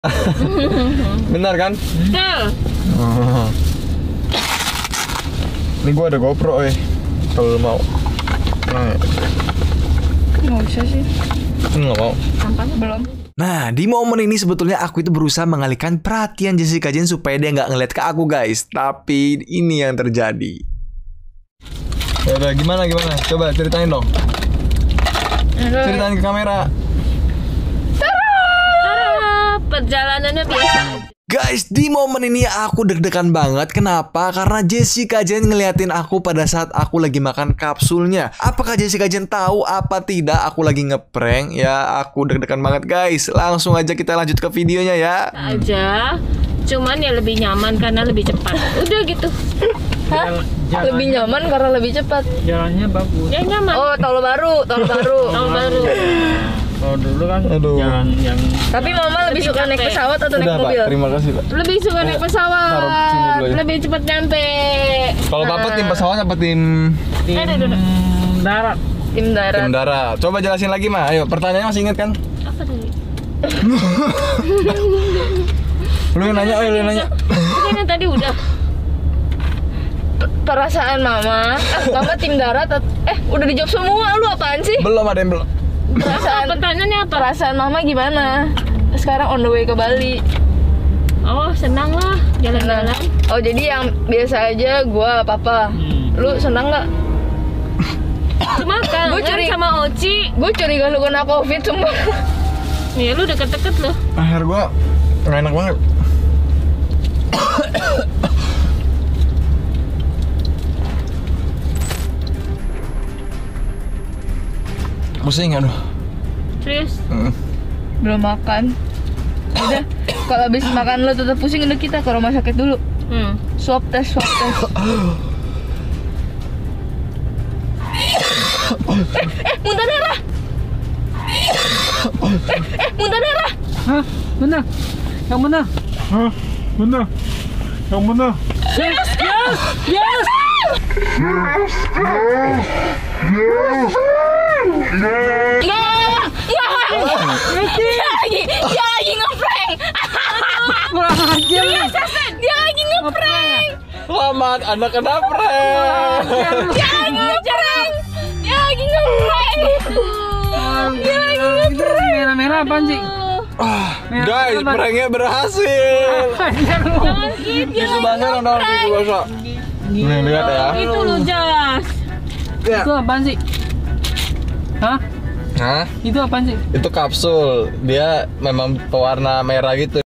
Benar kan? Betul. Ini gua ada GoPro kalau mau. Nggak usah sih. Nggak mau. Tampaknya Belum. Nah, di momen ini sebetulnya aku itu berusaha mengalihkan perhatian Jessica Jane supaya dia nggak ngeliat ke aku, guys. Tapi ini yang terjadi. Ya udah, gimana? Coba ceritain dong. Ceritain ke kamera. perjalanannya biasa. Guys, di momen ini aku deg-degan banget. Kenapa? Karena Jessica Jane ngeliatin aku pada saat aku lagi makan kapsulnya. Apakah Jessica Jane tahu apa tidak aku lagi ngeprank? Ya, aku deg-degan banget, guys. Langsung aja kita lanjut ke videonya ya. Aja, cuman ya lebih nyaman karena lebih cepat. Udah gitu. Hah? Lebih nyaman karena lebih cepat. Jalannya bagus. Ya nyaman. Oh, tol baru. Tahun baru. Kalau dulu kan Aduh. jalan yang Tapi mama lebih suka naik capek. pesawat atau naik Udah, Pak. mobil? Terima kasih, Pak. Lebih suka naik Taruh sini pesawat. dulu ya. Lebih cepat nyampe. Kalau Bapak tim pesawat apa tim tim darat. Tim darat. tim darat? Coba jelasin lagi, Ma. Ayo, pertanyaannya masih ingat kan? Apa tadi? Lu yang nanya, lu yang nanya. Bukannya tadi udah. Perasaan mama. Mama tim darat. Udah dijawab semua. Lu apaan sih? Belum, ada yang belum. Perasaan Pertanyaannya apa? perasaan mama gimana? Sekarang on the way ke Bali. Oh, senang lah jalan-jalan. Oh, jadi yang biasa aja gua papa. Lu senang nggak? Cuma kangen Gua curi- sama Oci. Gue curiga lu kena covid semua. Nih, lu deket-deket loh. Akhir gua nggak enak banget. Pusing, aduh. Serius? Belum makan. Udah, kalau habis makan lu tetap pusing, udah kita ke rumah sakit dulu. Swab test. Muntah darah. Muntah darah. Hah? Mana? Yang mana? Hah? Mana? Yang mana? Yes! Dia lagi ngeprank. Kurang ajar. Dia lagi ngeprank. Selamat, Anda kena prank. Dia lagi ngeprank. Merah-merah apaan sih? Guys, pranknya berhasil. Jangan gitu. Tisu basah dong, tisu basah. Nih, lihat ya. Itu lu Jas. Itu apaan sih? Hah? Hah? Itu apaan sih? Itu kapsul. Dia memang pewarna merah gitu.